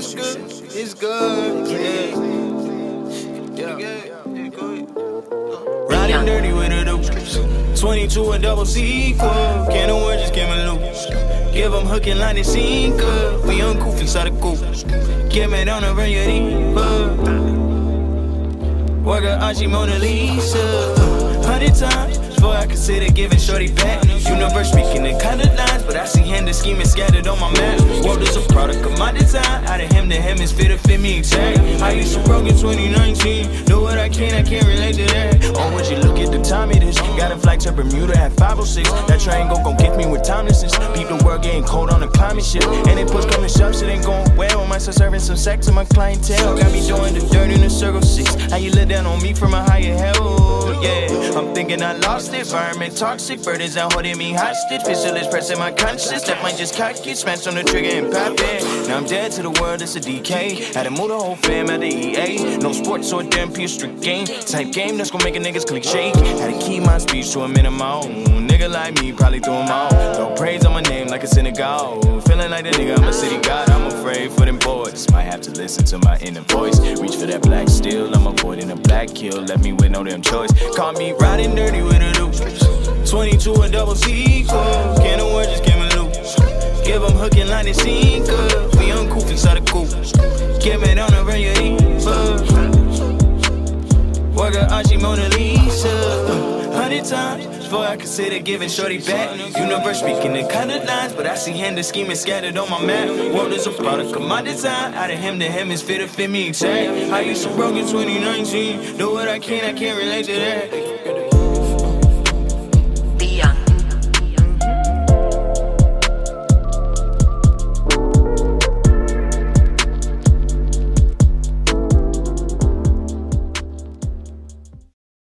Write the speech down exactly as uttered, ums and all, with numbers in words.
it's good, it's good, yeah. Yeah, yeah, go ahead. Riding dirty with a deuce, twenty-two and double sequel. Can't no word, just give me loose. Give them hook and line and sinker. We uncouth inside the coop. Give me down and run your deeper. Work a Auntie Mona Lisa. Hundred times before I consider giving shorty back. Universe speaking in kind of lines, but I see him the scheming scattered on my map. World is a product of my design. Out of him to him is fit to fit me exact. I used to broke in twenty nineteen. Know what I can, I can't relate to that. Oh, would you look at the time it is? Got a flight to Bermuda at five oh six. That train gon' gon' get me with timelessness. Beat the world getting cold on the climate shit. And they push coming sharp, shit ain't going well. Am I still serving some sex to my clientele? Got me doing the dirt in the circle six. How you let down on me from a higher hell? Yeah, I'm thinking I lost it. Environment toxic, burdens out holding me hostage. Pistol is pressing my conscience. That might just cock it, smash on the trigger and pop it. Now I'm dead to the world, it's a decay. Had to move the whole fam at the E A. No sports or damn pure strict game. Type game that's gonna make a niggas click shake. Had to keep my speech to a minimum. Nigga like me probably threw them out. Throw praise on my name like a synagogue. Feeling like the nigga, I'm a city god. I'm afraid for them boys. Might have to listen to my inner voice. Reach for that black steel, I'm avoiding a black kill. Left me with no damn choice. Call me riding dirty with a deuce. twenty-two and double sequel. Can't no word, just give me loose. Give them hook and line and sinker. We uncouth inside the coop. Give me down and run your deeper. Work a Auntie Mona Lisa. Hundred times before I consider giving shorty back. Universe speaking in kind of lines, but I see him the scheming scattered on my map. World is a product of my design. Out of him to him is fit to fit me exact. I used to broke in twenty nineteen. Know what I can, I can't relate to that.